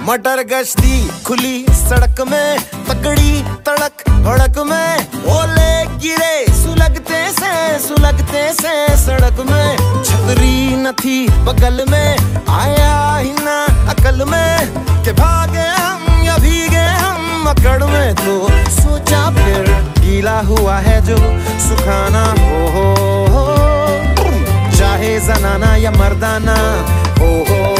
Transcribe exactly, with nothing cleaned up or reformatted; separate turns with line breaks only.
मटर गश्ती खुली सड़क में, तगड़ी तड़क भड़क में, ओले गिरे सुलगते से सुलगते से सड़क में। छतरी न थी बगल में, आया ही ना अकल में कि भागे हम या भीगे हम अकड़ में। तो सोचा फिर गीला हुआ है जो सुखाना हो, हो, हो चाहे जनाना या मर्दाना हो, हो